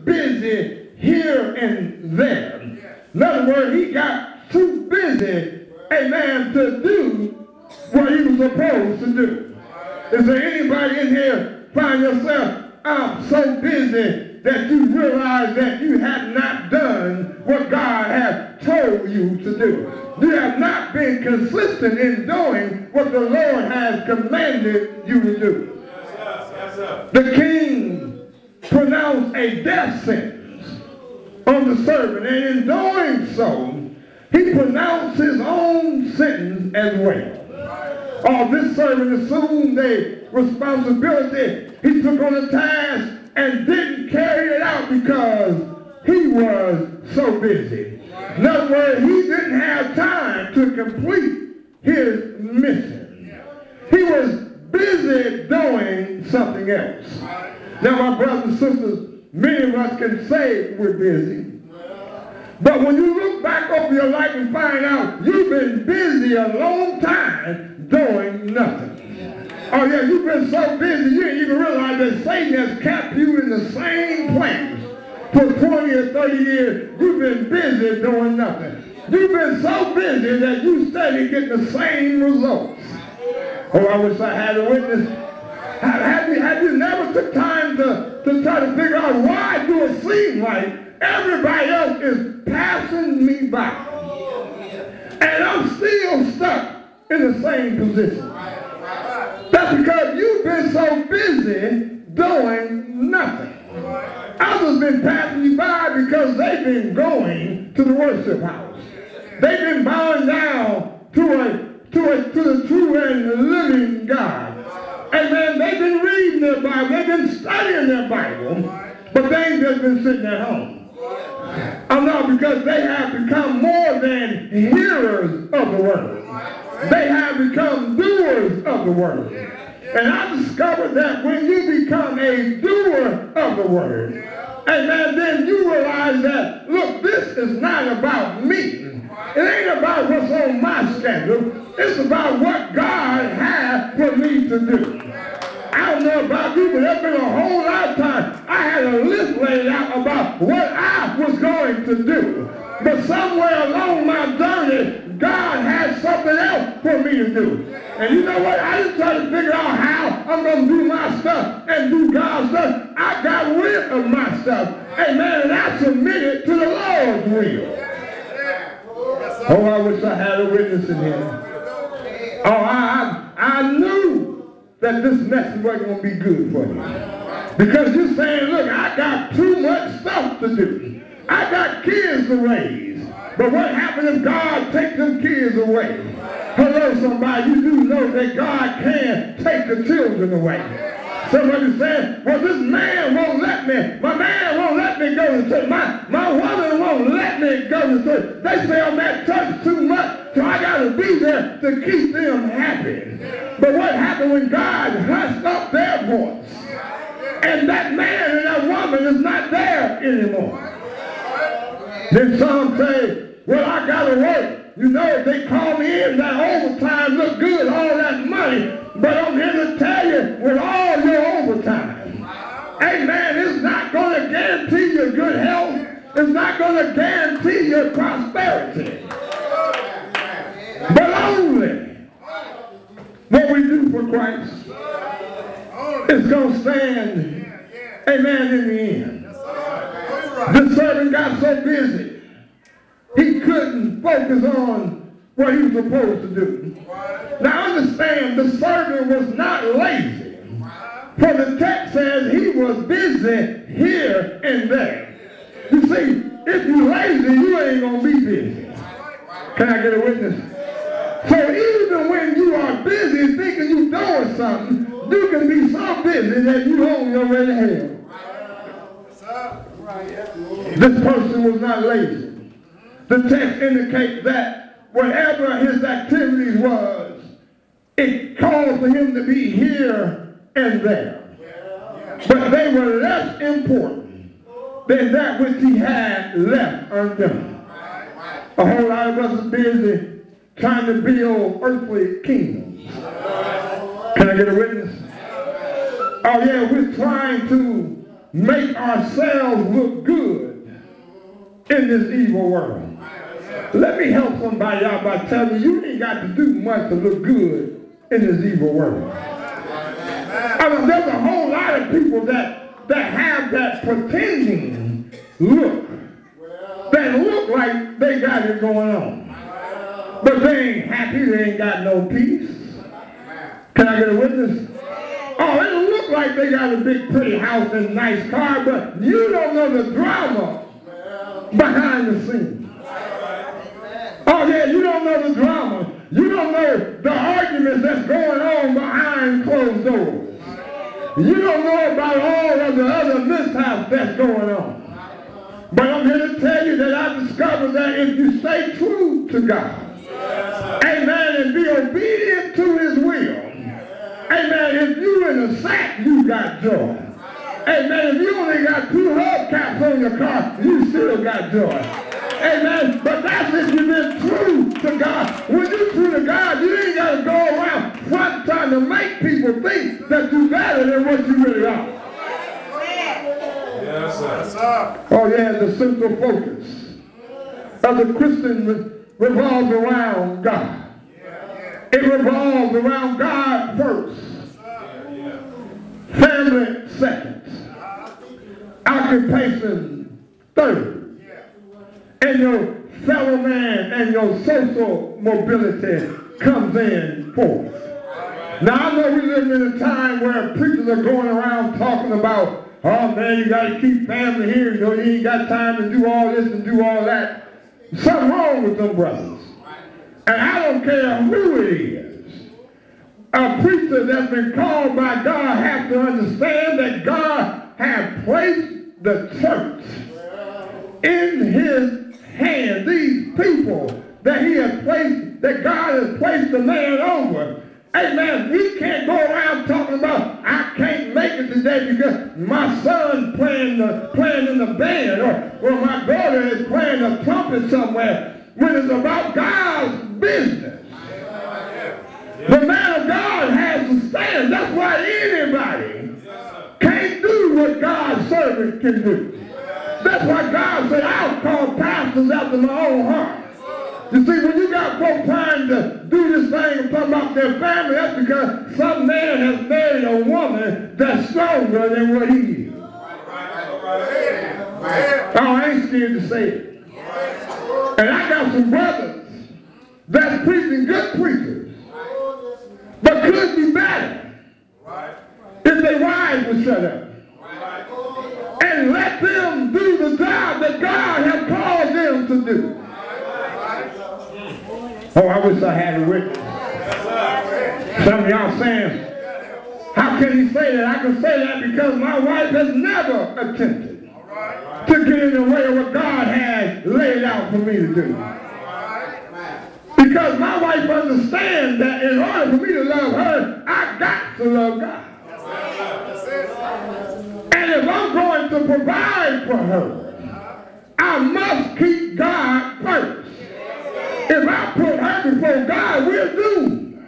busy here and there. In other words, he got too busy, amen, to do what he was supposed to do. Is there anybody in here find yourself so busy that you realize that you have not done what God has told you to do? You have not been consistent in doing what the Lord has commanded you to do. The king pronounced a death sentence on the servant, and in doing so, he pronounced his own sentence as well. This servant assumed a responsibility. He took on a task and didn't carry it out because he was so busy. In other words, he didn't have time to complete his mission. He was busy doing something else. Now, my brothers and sisters, many of us can say we're busy. But when you look back over your life and find out you've been busy a long time doing nothing. Oh yeah, you've been so busy you didn't even realize that Satan has kept you in the same place for 20 or 30 years. You've been busy doing nothing. You've been so busy that you steady getting the same results. Oh, I wish I had a witness. Have you never took time to try to figure out why do it seem like everybody else is passing me by and I'm still stuck in the same position? That's because you've been so busy doing nothing. Others been passing you by because they've been going to the worship house. They've been bowing down to the true and living God. Amen. They've been reading their Bible. They've been studying their Bible. But they ain't just been sitting at home. No, because they have become more than hearers of the word. They have become doers of the word. And I discovered that when you become a doer of the word, amen, then you realize that, look, this is not about me. It ain't about what's on my schedule. It's about what God has for me to do. I don't know about you, but there's been a whole lot of times I had a list laid out about what I was going to do. But somewhere along my journey, God has something else for me to do. And you know what? I didn't try to figure out how I'm going to do my stuff and do God's stuff. I got rid of my stuff. Amen. And I submitted to the Lord's will. Oh, I wish I had a witness in here. Oh, I knew that this message wasn't going to be good for you. Because you're saying, look, I got too much stuff to do. I got kids to raise. But what happens if God takes them kids away? Hello, somebody. You do know that God can take the children away. Somebody said, well, this man won't let me. My man won't let me go to church. My woman won't let me go to church. They say I'm at church too much, so I got to be there to keep them happy. But what happened when God hushed up their voice? And that man and that woman is not there anymore. Then some say, well, I got to work. You know, if they call me in, that overtime look good, all that money. But I'm here to tell you, with all your overtime, amen, it's not going to guarantee your good health. It's not going to guarantee your prosperity. But only what we do for Christ is going to stand, amen, in the end. The servant got so busy, he couldn't focus on what he was supposed to do. Now understand, the servant was not lazy. For the text says he was busy here and there. You see, if you're lazy, you ain't going to be busy. Can I get a witness? So even when you are busy thinking you're doing something, you can be so busy that you own your way to hell. This person was not lazy. The text indicates that whatever his activities was, it called for him to be here and there. But they were less important than that which he had left undone. A whole lot of us are busy trying to build earthly kingdoms. Can I get a witness? Oh yeah, we're trying to make ourselves look good in this evil world. Let me help somebody out by telling you ain't got to do much to look good in this evil world. I mean, there's a whole lot of people that have that pretending look, that look like they got it going on. But they ain't happy, they ain't got no peace. Can I get a witness? Oh, it'll look like they got a big pretty house and a nice car, but you don't know the drama behind the scenes. Oh yeah, you don't know the drama. You don't know the arguments that's going on behind closed doors. You don't know about all of the other mishaps that's going on. But I'm here to tell you that I discovered that if you stay true to God, amen, and be obedient to his will, amen, if you in a sack, you got joy. Amen, if you only got 2 hubcaps on your car, you still got joy. Amen, but that's if you've been true to God. When you're true to God, you ain't got to go around front trying to make people think that you're better than what you really are. Yes, sir. Oh yeah, the central focus of the Christian revolves around God. It revolves around God first, family second, occupation third, and your fellow man and your social mobility comes in fourth. Now I know we live in a time where preachers are going around talking about, oh man, you got to keep family here. You know, you ain't got time to do all this and do all that. Something wrong with them brothers. And I don't care who it is. A preacher that's been called by God has to understand that God has placed the church in his hand. These people that he has placed, that God has placed the man over. Amen. We can't go around talking about, I can't make it today because my son playing in the band or my daughter is playing a trumpet somewhere, when it's about God's business. The man of God has to stand. That's why anybody can't do what God's servant can do. That's why God said, I'll call pastors after my own heart. You see, when you got folks trying to do this thing and talk about their family, that's because some man has married a woman that's stronger than what he is. Oh, I ain't scared to say it. And I got some brothers that's preaching, good preachers, but could be better if their wives would shut up and let them do the job that God has called them to do. Oh, I wish I had a witness. Some of y'all saying, how can he say that? I can say that because my wife has never attempted to get in the way of what God has laid out for me to do. Because my wife understands that in order for me to love her, I got to love God. And if I'm going to provide for her, I must keep God first. If I put her before God, we're doomed.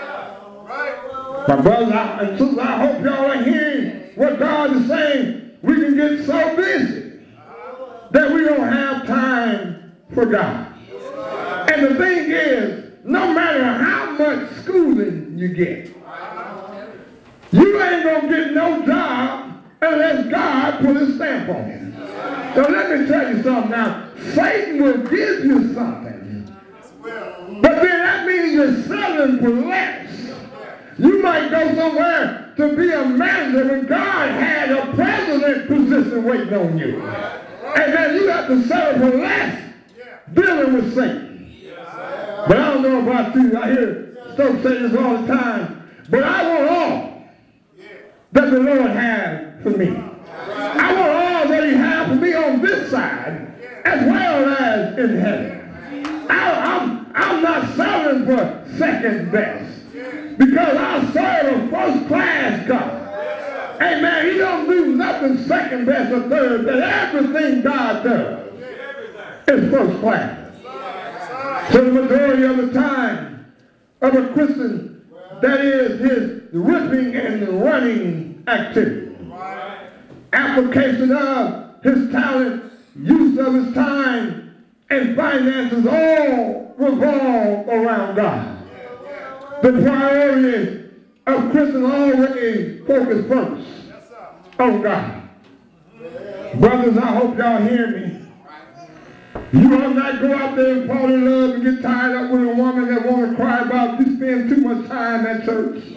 My brothers and sisters, I hope y'all are hearing what God is saying. We can get so busy that we don't have time for God. And the thing is, no matter how much schooling you get, you ain't going to get no job unless God put his stamp on it. So let me tell you something now. Satan will give you something. But then that means you're selling for less. You might go somewhere to be a manager when God had a president position waiting on you. And then you have to settle for less dealing with Satan. But I don't know about you. I hear folks say this all the time. But I want all that the Lord has for me. I want all that he has for me on this side as well as in heaven. I'm not selling for second best because I serve a first class God. Amen. He don't do nothing second best or third best. Everything God does is first class. So the majority of the time of a Christian, that is his ripping and running activity. application of his talent, use of his time, and finances all revolve around God. The priorities of Christians always focus first on God. Brothers, I hope y'all hear me. You ought not go out there and fall in love and get tied up with a woman that want to cry about you spend too much time at church.